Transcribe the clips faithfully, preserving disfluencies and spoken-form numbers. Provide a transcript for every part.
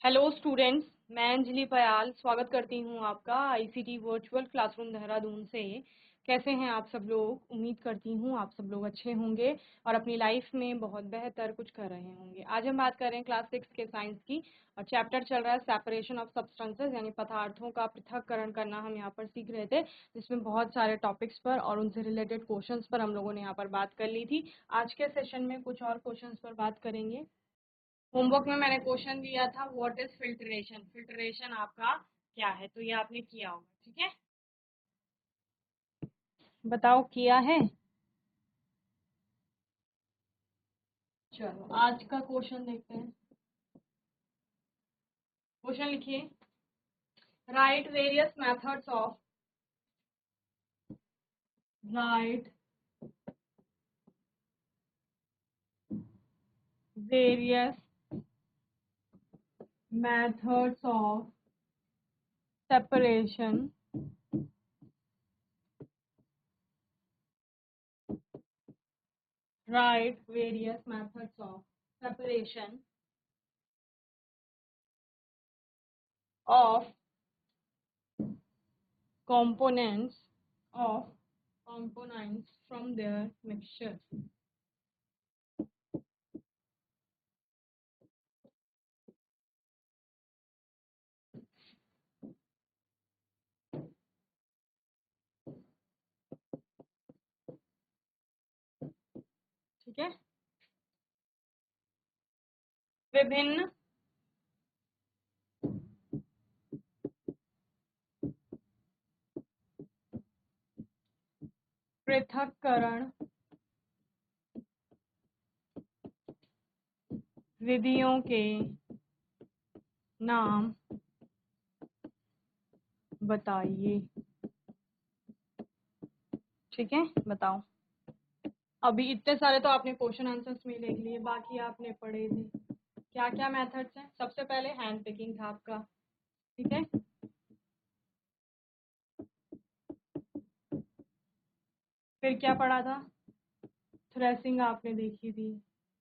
Hello students, मैं अंजलि पयाल स्वागत करती हूँ आपका आईसीटी वर्चुअल क्लासरूम देहरादून से। कैसे हैं आप सब लोग? उम्मीद करती हूँ आप सब लोग अच्छे होंगे और अपनी लाइफ में बहुत बेहतर कुछ कर रहे होंगे। आज हम बात कर रहे हैं क्लास सिक्स के साइंस की और चैप्टर चल रहा है सेपरेशन ऑफ सब्सटेंसेस, यानी पदार्थों का पृथक्करण करना हम यहाँ पर सीख रहे थे, जिसमें बहुत सारे टॉपिक्स पर और उनसे रिलेटेड क्वेश्चंस पर हम लोगों ने यहाँ पर बात कर ली थी। आज के सेशन में कुछ और क्वेश्चंस पर बात करेंगे। होमवर्क में मैंने क्वेश्चन दिया था, व्हाट इज फिल्ट्रेशन। फिल्ट्रेशन आपका क्या है, तो ये आपने किया होगा, ठीक है? बताओ, किया है? चलो आज का क्वेश्चन देखते हैं। क्वेश्चन लिखिए, write various methods of write various methods of separation write various methods of separation of components of components from their mixture। ठीक है, विभिन्न पृथक्करण विधियों के नाम बताइए। ठीक है, बताओ। अभी इतने सारे तो आपने क्वेश्चन आंसर्स में लिख लिए, बाकी आपने पढ़े थे। क्या क्या मेथड्स हैं? सबसे पहले हैंड पिकिंग था आपका, ठीक है। फिर क्या पढ़ा था? थ्रेसिंग आपने देखी थी,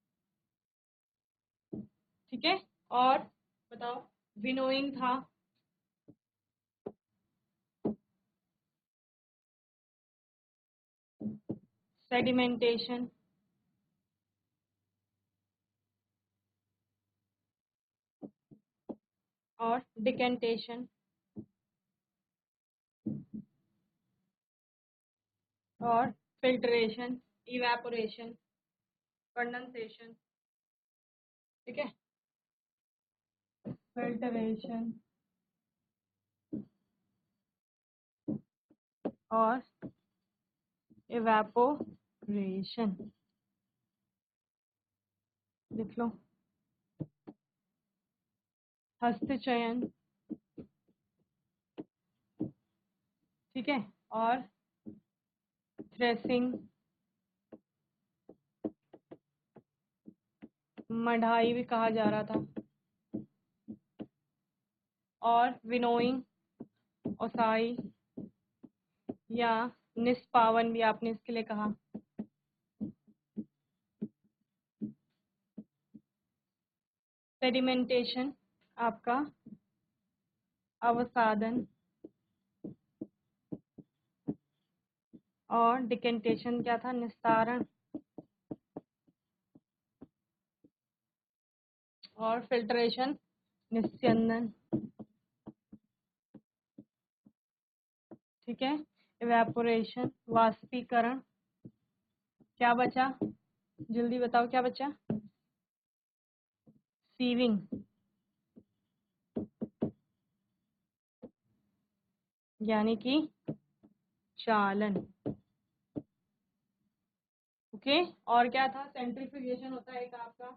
ठीक है। और बताओ, विनोइंग था, सेडिमेंटेशन, और डिकेंटेशन, और फिल्ट्रेशन, इवेपोरेशन, कंडेंसेशन, ठीक है। फिल्ट्रेशन और इवेपोरेशन, लिख लो। हस्तचयन, ठीक है, और थ्रेसिंग, मढ़ाई भी कहा जा रहा था, और विनोइंग, ओसाई या निष्पावन भी आपने इसके लिए कहा। सेडिमेंटेशन आपका अवसादन, और डिकेंटेशन क्या था? निस्तारण, और फिल्ट्रेशन निस्यंदन, ठीक है। इवेपोरेशन वाष्पीकरण। क्या बचा? जल्दी बताओ, क्या बचा? सीविंग, यानी कि चालन, ओके। और क्या था? सेंट्रीफ्यूगेशन होता है एक आपका।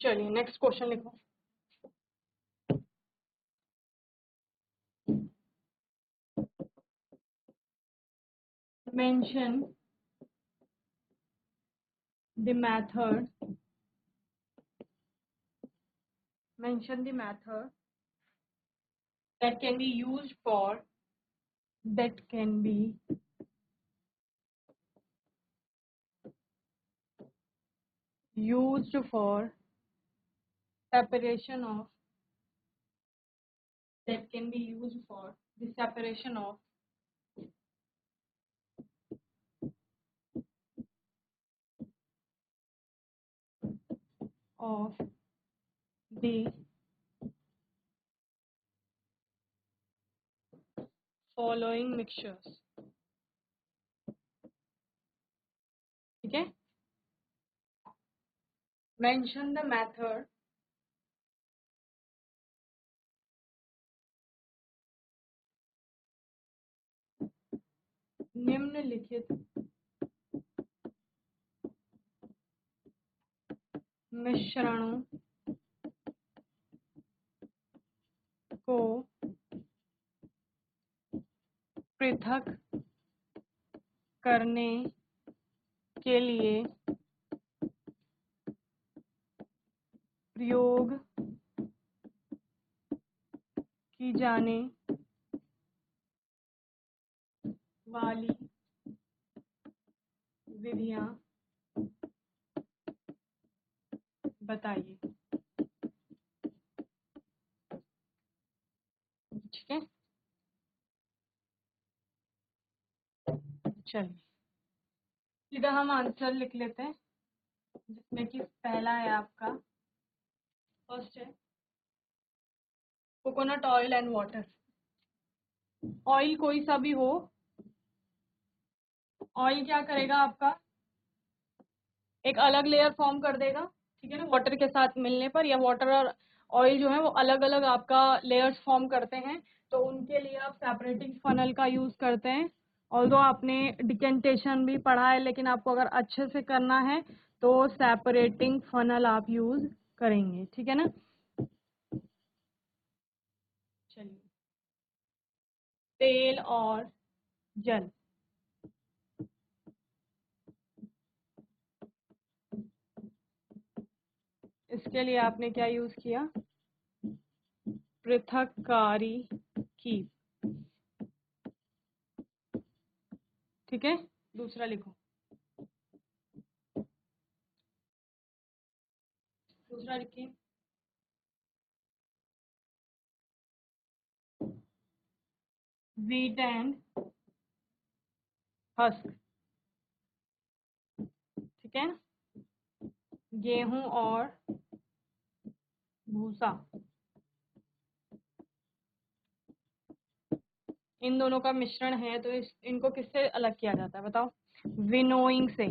चलिए नेक्स्ट क्वेश्चन लिखो। Mention the method mention the method that can be used for that can be used for separation of that can be used for the separation of of the following mixtures। ठीक है, mention the method निम्नलिखित मिश्रणों को पृथक करने के लिए प्रयोग की जाने वाली विधियां बताइए। ठीक है, चलिए सीधा हम आंसर लिख लेते हैं, जिसमें कि पहला है आपका, फर्स्ट है coconut oil and water. Oil कोई सा भी हो, ऑयल क्या करेगा आपका, एक अलग लेयर फॉर्म कर देगा। ठीक है ना, वाटर के साथ मिलने पर, या वाटर और ऑयल जो है वो अलग अलग आपका लेयर्स फॉर्म करते हैं, तो उनके लिए आप सेपरेटिंग फनल का यूज़ करते हैं। ऑल्दो आपने डिकेंटेशन भी पढ़ा है, लेकिन आपको अगर अच्छे से करना है तो सेपरेटिंग फनल आप यूज़ करेंगे। ठीक है ना, चलिए तेल और जल, इसके लिए आपने क्या यूज़ किया, पृथककारी की। ठीक है, दूसरा लिखो, दूसरा लिखिए, wheat and husk। ठीक है, गेहूं और भूसा, इन दोनों का मिश्रण है, तो इस इनको किससे अलग किया जाता है बताओ, विनोइंग से,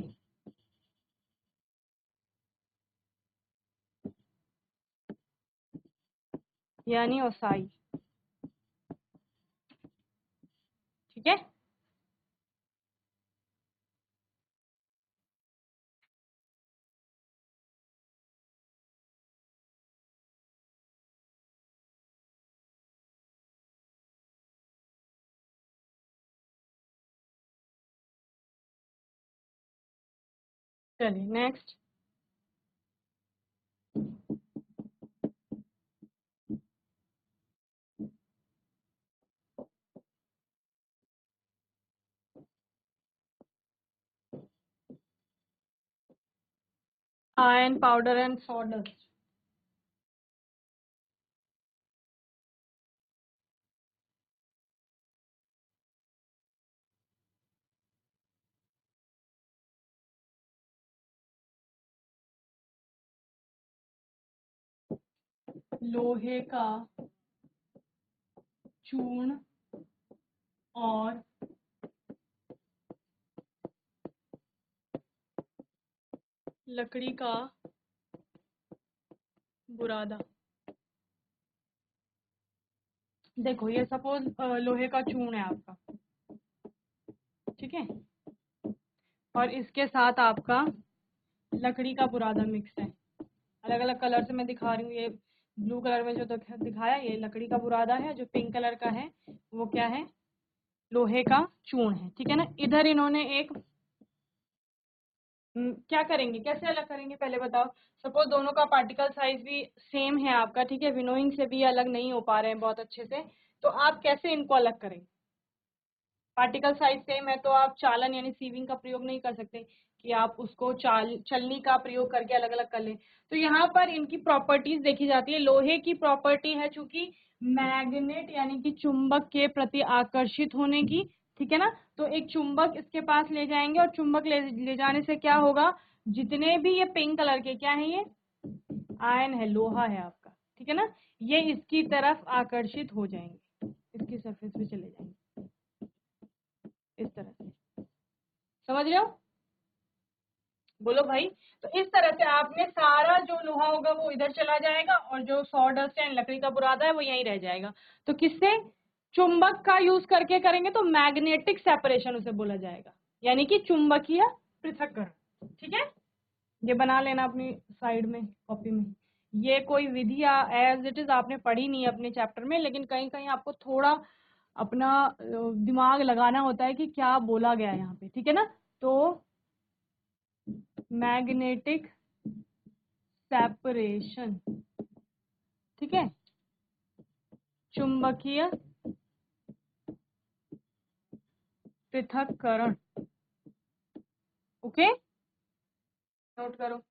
यानी ओसाई। ठीक है, चलिए next, iron powder and sawdust. लोहे का चूर्ण और लकड़ी का बुरादा। देखो ये सपोज लोहे का चूर्ण है आपका, ठीक है, और इसके साथ आपका लकड़ी का बुरादा मिक्स है। अलग अलग कलर से मैं दिखा रही हूँ। ये ब्लू कलर में जो दिख- दिखाया ये लकड़ी का बुरादा है, जो पिंक कलर का है वो क्या है, लोहे का चूर्ण है, ठीक है ना। इधर इन्होंने एक हम्म, क्या करेंगे, कैसे अलग करेंगे पहले बताओ। सपोज दोनों का पार्टिकल साइज भी सेम है आपका, ठीक है, विनोइंग से भी अलग नहीं हो पा रहे हैं बहुत अच्छे से, तो आप कैसे इनको अलग करेंगे। पार्टिकल साइज सेम है तो आप चालन यानी सीविंग का प्रयोग नहीं कर सकते कि आप उसको चाल चलनी का प्रयोग करके अलग अलग कर लें। तो यहाँ पर इनकी प्रॉपर्टीज देखी जाती है। लोहे की प्रॉपर्टी है चूंकि मैग्नेट यानी कि चुंबक के प्रति आकर्षित होने की, ठीक है ना। तो एक चुंबक इसके पास ले जाएंगे और चुंबक ले, ले जाने से क्या होगा, जितने भी ये पिंक कलर के क्या है, ये आयन है, लोहा है आपका, ठीक है ना, ये इसकी तरफ आकर्षित हो जाएंगे, इसकी सरफेस पे चले जाएंगे इस तरह से, समझ रहे हो, बोलो भाई। तो इस तरह से आपने सारा जो लोहा होगा वो इधर चला जाएगा और जो सॉडस्ट है लकड़ी का बुरादा है वो यहीं रह जाएगा। तो किससे, चुंबक का यूज करके करेंगे तो मैग्नेटिक सेपरेशन उसे बोला जाएगा, यानी कि चुंबकीय पृथक्करण, ठीक है। ये बना लेना अपनी साइड में कॉपी में। ये कोई विधि एज इट इज आपने पढ़ी नहीं है अपने चैप्टर में, लेकिन कहीं कहीं आपको थोड़ा अपना अ, दिमाग लगाना होता है कि क्या बोला गया है यहाँ पे, ठीक है ना। तो मैग्नेटिक सेपरेशन, ठीक है, चुंबकीय पृथक्करण, ओके, नोट करो।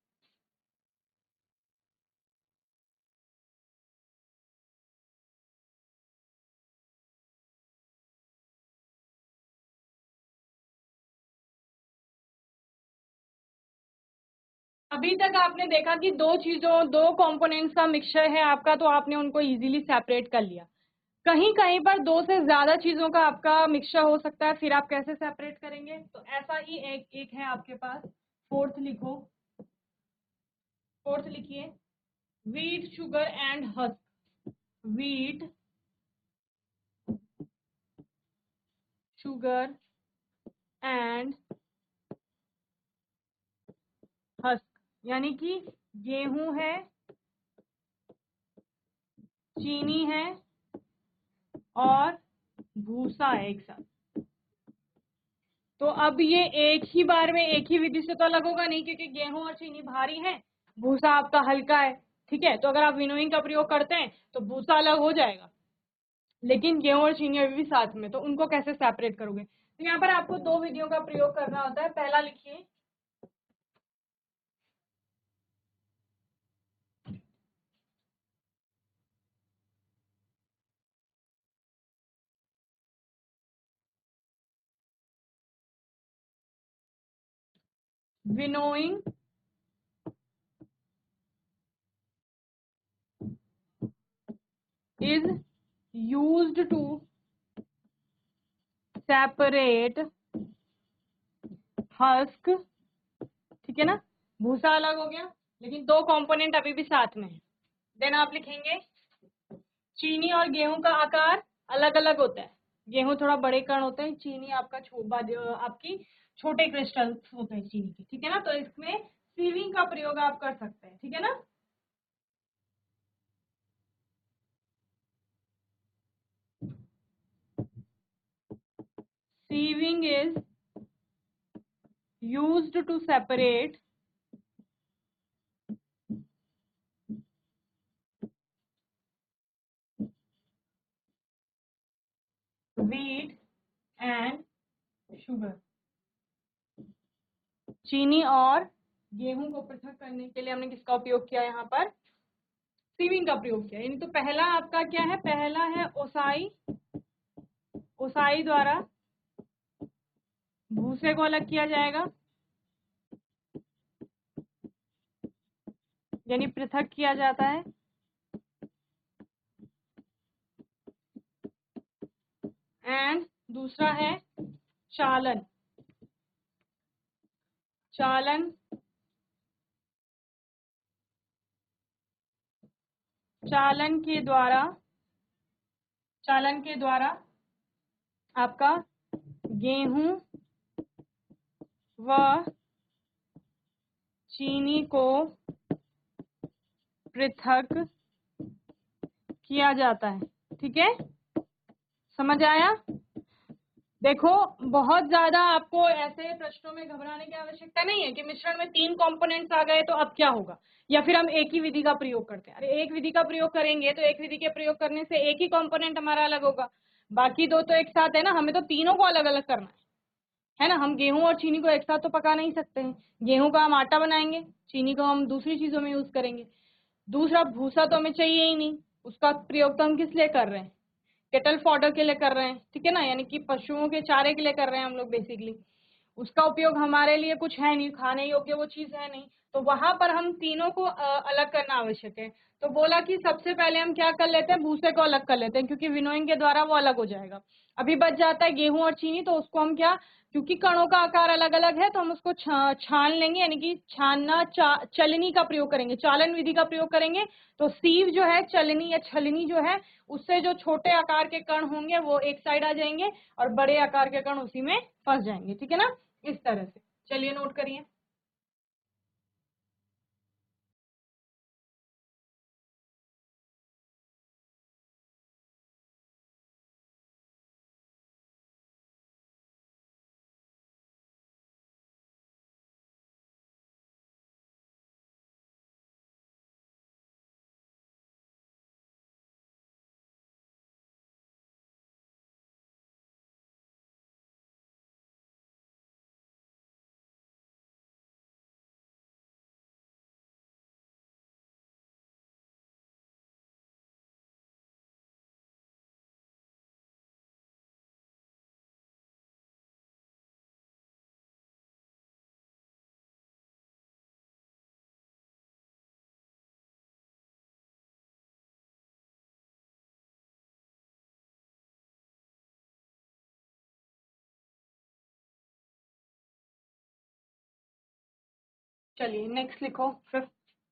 अभी तक आपने देखा कि दो चीजों दो कंपोनेंट्स का मिक्सचर है आपका, तो आपने उनको इजीली सेपरेट कर लिया। कहीं कहीं पर दो से ज्यादा चीजों का आपका मिक्सचर हो सकता है, फिर आप कैसे सेपरेट करेंगे। तो ऐसा ही एक एक है आपके पास, फोर्थ लिखो, फोर्थ लिखिए, wheat sugar and husk, wheat sugar and husk, यानी कि गेहूं है, चीनी है और भूसा है एक साथ। तो अब ये एक ही बार में एक ही विधि से तो अलग होगा नहीं, क्योंकि गेहूं और चीनी भारी है, भूसा आपका हल्का है, ठीक है। तो अगर आप विनोइंग का प्रयोग करते हैं तो भूसा अलग हो जाएगा, लेकिन गेहूं और चीनी अभी भी साथ में, तो उनको कैसे सेपरेट करोगे। तो यहाँ पर आपको दो विधियों का प्रयोग करना होता है। पहला लिखिए, winnowing is used to separate husk, ठीक है ना, भूसा अलग हो गया लेकिन दो कंपोनेंट अभी भी साथ में है। देन आप लिखेंगे, चीनी और गेहूं का आकार अलग अलग होता है, गेहूं थोड़ा बड़े कण होते हैं, चीनी आपका छोटा आपकी छोटे क्रिस्टल्स होते हैं चीनी के, ठीक है ना। तो इसमें सीविंग का प्रयोग आप कर सकते हैं, ठीक है ना। Sieving is used to separate wheat and sugar, चीनी और गेहूं को पृथक करने के लिए हमने किसका उपयोग किया, यहाँ पर सीविंग का प्रयोग किया। यानी तो पहला आपका क्या है, पहला है ओसाई, ओसाई द्वारा भूसे को अलग किया जाएगा, यानी पृथक किया जाता है। एंड दूसरा है चालन, चालन चालन के द्वारा चालन के द्वारा आपका गेहूं व चीनी को पृथक किया जाता है। ठीक है, समझ आया? देखो, बहुत ज्यादा आपको ऐसे प्रश्नों में घबराने की आवश्यकता नहीं है कि मिश्रण में तीन कंपोनेंट्स आ गए तो अब क्या होगा, या फिर हम एक ही विधि का प्रयोग करते हैं। अरे एक विधि का प्रयोग करेंगे तो एक विधि के प्रयोग करने से एक ही कंपोनेंट हमारा अलग होगा, बाकी दो तो एक साथ है ना, हमें तो तीनों को अलग अलग करना है है ना। हम गेहूं और चीनी को एक साथ तो पका नहीं सकते हैं। गेहूं का हम आटा बनाएंगे, चीनी को हम दूसरी चीजों में यूज करेंगे। दूसरा, भूसा तो हमें चाहिए ही नहीं, उसका प्रयोग तो हम किस लिए कर रहे हैं, केटल फॉडर के लिए कर रहे हैं। ठीक है ना, यानी कि पशुओं के चारे के लिए कर रहे हैं हम लोग बेसिकली। उसका उपयोग हमारे लिए कुछ है नहीं, खाने योग्य वो चीज है नहीं, तो वहां पर हम तीनों को अलग करना आवश्यक है। तो बोला कि सबसे पहले हम क्या कर लेते हैं, भूसे को अलग कर लेते हैं, क्योंकि विनोइंग के द्वारा वो अलग हो जाएगा। अभी बच जाता है गेहूं और चीनी, तो उसको हम क्या, क्योंकि कणों का आकार अलग अलग है तो हम उसको छा, छान लेंगे, यानी कि छानना, चा, चलनी का प्रयोग करेंगे, चालन विधि का प्रयोग करेंगे। तो सीव जो है, चलनी या छलनी जो है, उससे जो छोटे आकार के कण होंगे वो एक साइड आ जाएंगे और बड़े आकार के कण उसी में फंस जाएंगे। ठीक है ना, इस तरह से। चलिए नोट करिए। चलिए नेक्स्ट लिखो। Fifth,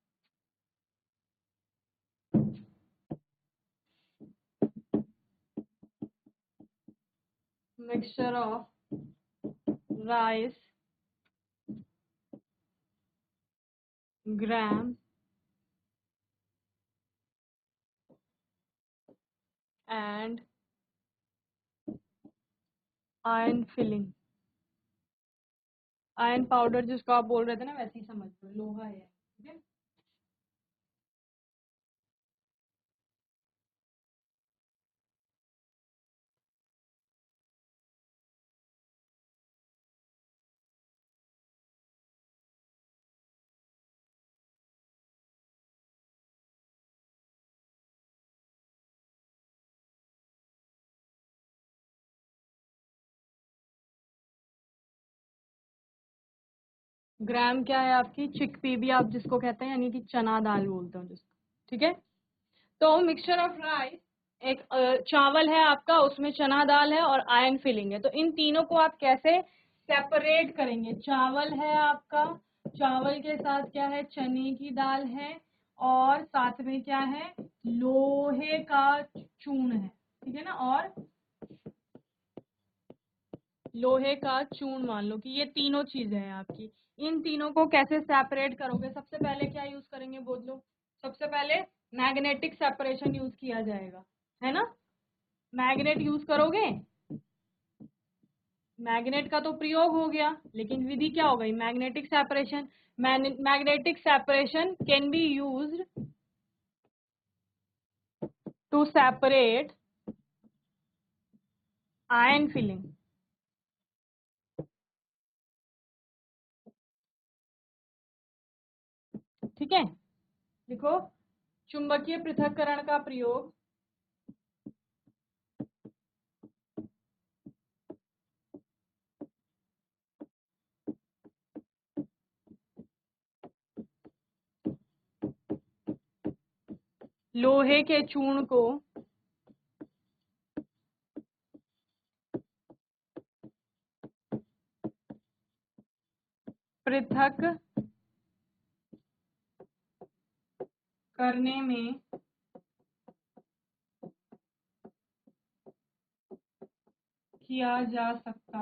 mixture of rice, gram and iron filing. Iron powder जिसको आप बोल रहे थे ना, वैसे ही समझ लो, लोहा है। ठीक है, ग्राम क्या है आपकी, चिकपी भी आप जिसको कहते हैं, यानी कि चना दाल बोलते हो जिसको। ठीक है, तो मिक्सचर ऑफ राइस, एक अ, चावल है आपका, उसमें चना दाल है और आयरन फिलिंग है। तो इन तीनों को आप कैसे सेपरेट करेंगे। चावल है आपका, चावल के साथ क्या है, चने की दाल है, और साथ में क्या है, लोहे का चूर्ण है। ठीक है ना, और लोहे का चूर्ण मान लो कि ये तीनों चीजें हैं आपकी। इन तीनों को कैसे सेपरेट करोगे, सबसे पहले क्या यूज करेंगे बोल लो। सबसे पहले मैग्नेटिक सेपरेशन यूज किया जाएगा, है ना। मैग्नेट यूज करोगे, मैग्नेट का तो प्रयोग हो गया, लेकिन विधि क्या हो गई, magnetic separation. Magnetic separation can be used to separate iron filing. ठीक है, देखो, चुंबकीय पृथक्करण का प्रयोग लोहे के चूर्ण को पृथक करने में किया जा सकता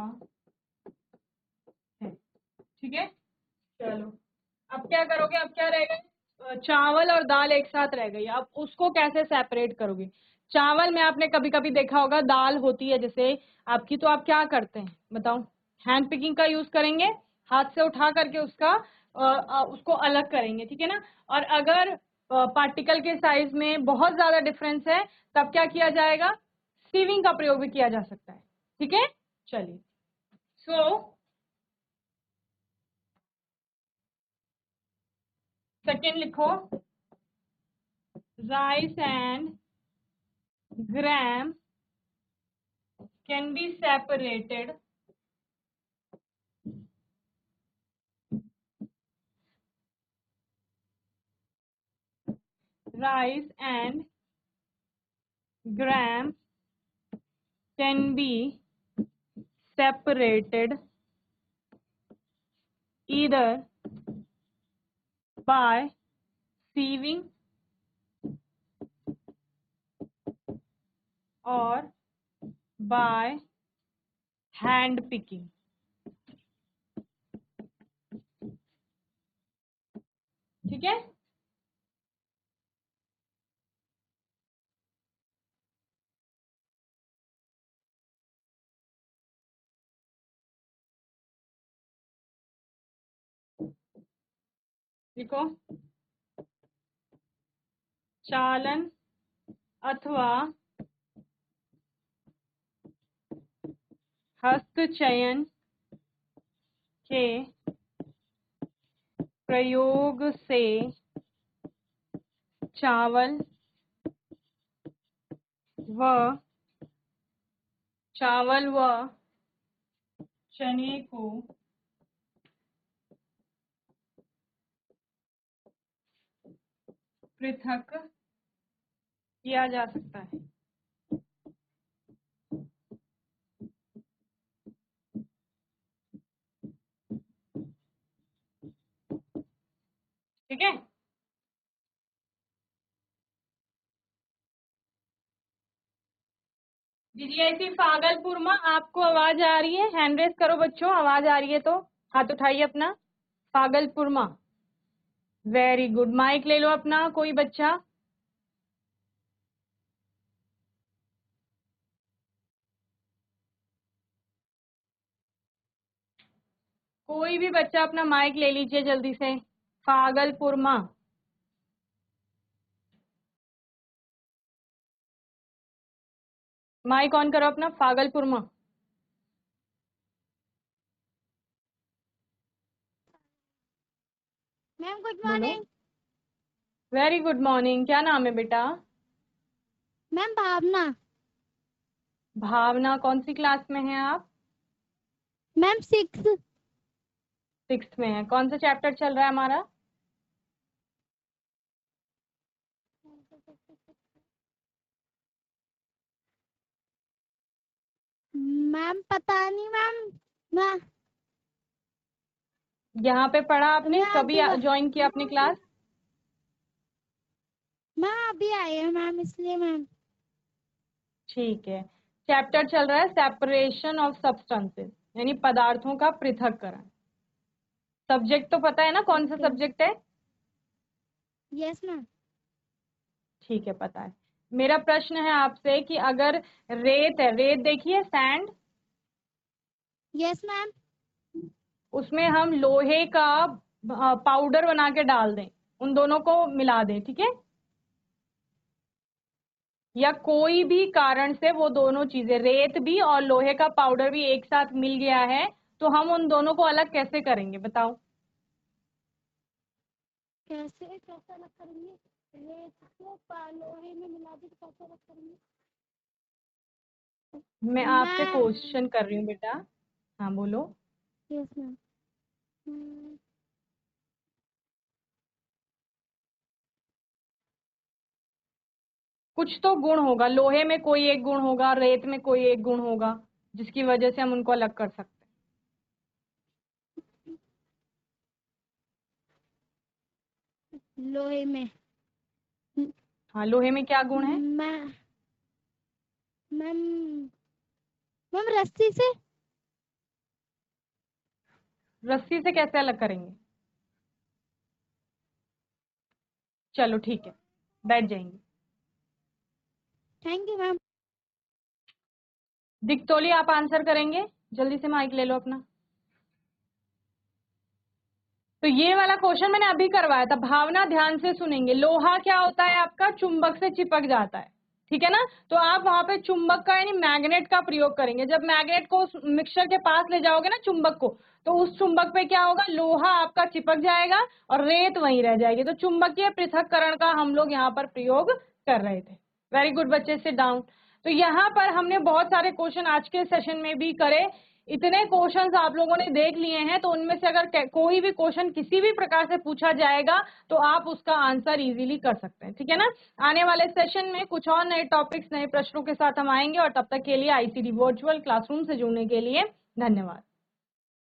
है। ठीक है, चलो अब क्या करोगे, अब क्या रहेगा, चावल और दाल एक साथ रह गई, अब उसको कैसे सेपरेट करोगे? चावल में आपने कभी कभी देखा होगा दाल होती है जैसे आपकी, तो आप क्या करते हैं बताओ? हैंड पिकिंग का यूज करेंगे, हाथ से उठा करके उसका अ, अ, उसको अलग करेंगे, ठीक है ना। और अगर पार्टिकल के साइज में बहुत ज्यादा डिफरेंस है तब क्या किया जाएगा? सीविंग का प्रयोग भी किया जा सकता है, ठीक है। चलिए, सो सेकेंड लिखो, rice and gram can be separated rice and gram can be separated either by sieving or by hand picking, ठीक है। देखो, चालन अथवा हस्तचयन के प्रयोग से चावल व चावल व चने को पृथक किया जा सकता है। ठीक है, जीजीआईसी भागलपुर में आपको आवाज आ रही है? हैंड रेस करो बच्चों, आवाज आ रही है तो हाथ उठाइए अपना। भागलपुर में, वेरी गुड। माइक ले लो अपना कोई बच्चा। कोई भी बच्चा अपना माइक ले लीजिए जल्दी से। भागलपुर में, माइक ऑन करो अपना। भागलपुर में, ma'am good morning. Very good morning. क्या नाम है बेटा? मैम भावना। भावना, कौन सी क्लास में है आप? Ma'am six. सिक्स में है। कौन सा चैप्टर चल रहा है हमारा? मैम पता नहीं मैम। मैं यहाँ पे पढ़ा आपने? मैं कभी अभी ज्वाइन किया अपनी क्लास? मैम अभी आई है मैम, इसलिए मैम। ठीक है, चैप्टर चल रहा है सेपरेशन ऑफ सब्सटेंसेस, यानी पदार्थों का पृथक्करण। सब्जेक्ट तो पता है ना कौन सा ओके। सब्जेक्ट है? Yes ma'am. ठीक है, पता है। मेरा प्रश्न है आपसे कि अगर रेत है, रेत देखिए, सैंड, यस मैम। उसमें हम लोहे का पाउडर बना के डाल दें, उन दोनों को मिला दें, ठीक है, या कोई भी कारण से वो दोनों चीजें, रेत भी और लोहे का पाउडर भी एक साथ मिल गया है, तो हम उन दोनों को अलग कैसे करेंगे बताओ? कैसे कैसे अलग करेंगे? रेत को पा- लोहे में मिला के कैसे अलग करेंगे? मैं आपसे मैम। क्वेश्चन कर रही हूँ बेटा। हाँ बोलो। Yes ma'am. हम्म, कुछ तो गुण होगा, लोहे में कोई एक गुण होगा, रेत में कोई एक गुण होगा, जिसकी वजह से हम उनको अलग कर सकते लोहे में। हैं। हाँ, लोहे में क्या गुण है? मैं मैम मैम रस्सी से। रस्सी से कैसे अलग करेंगे? चलो ठीक है, बैठ जाएंगे। Thank you ma'am. दिक्तोली आप आंसर करेंगे, जल्दी से माइक ले लो अपना। तो ये वाला क्वेश्चन मैंने अभी करवाया था, भावना ध्यान से सुनेंगे। लोहा क्या होता है आपका, चुंबक से चिपक जाता है, ठीक है ना। तो आप वहां पे चुंबक का यानी मैग्नेट का प्रयोग करेंगे। जब मैग्नेट को मिक्सचर के पास ले जाओगे ना चुंबक को, तो उस चुंबक पे क्या होगा, लोहा आपका चिपक जाएगा और रेत वहीं रह जाएगी। तो चुंबकीय पृथक्करण का हम लोग यहाँ पर प्रयोग कर रहे थे। वेरी गुड बच्चे, सिट डाउन। तो यहाँ पर हमने बहुत सारे क्वेश्चन आज के सेशन में भी करे। इतने क्वेश्चंस आप लोगों ने देख लिए हैं, तो उनमें से अगर कोई भी क्वेश्चन किसी भी प्रकार से पूछा जाएगा तो आप उसका आंसर इजीली कर सकते हैं, ठीक है ना। आने वाले सेशन में कुछ और नए टॉपिक्स, नए प्रश्नों के साथ हम आएंगे, और तब तक के लिए आईसीटी वर्चुअल क्लासरूम से जुड़ने के लिए धन्यवाद।